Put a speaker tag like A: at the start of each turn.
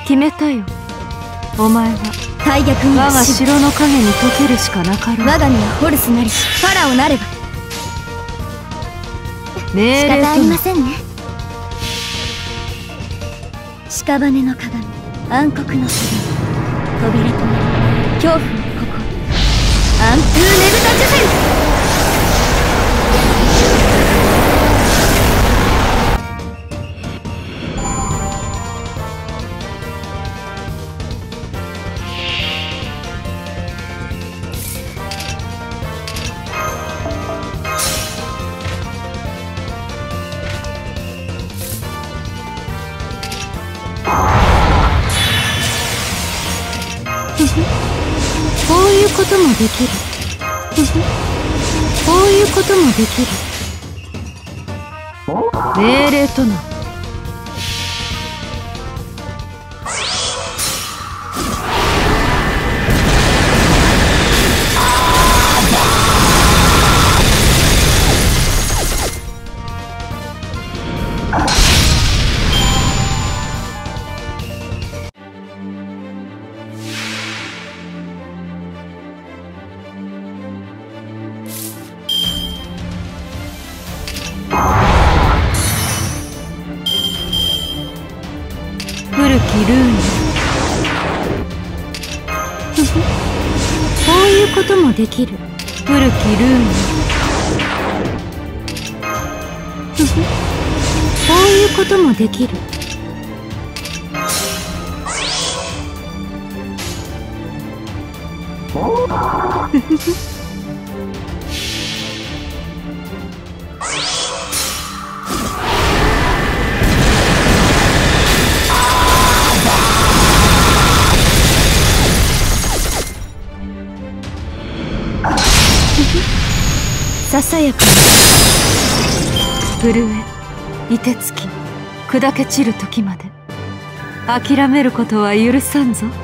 A: 決めたよ。お前は
B: 大逆に
A: 我が城の影に溶けるしかなかろう。
B: 我が身はホルスなりしファラオなれば
A: 命令と
B: 仕方ありませんね。屍の鏡、暗黒の鏡、扉となる恐怖の心、アントゥーネブタジュフェン。
A: こういうこともできる。こういうこともできる。命令とな。古きルーン。こういうこともできる。古きルーン。こういうこともできる。ささやかな震え、凍てつき砕け散る時まで諦めることは許さんぞ。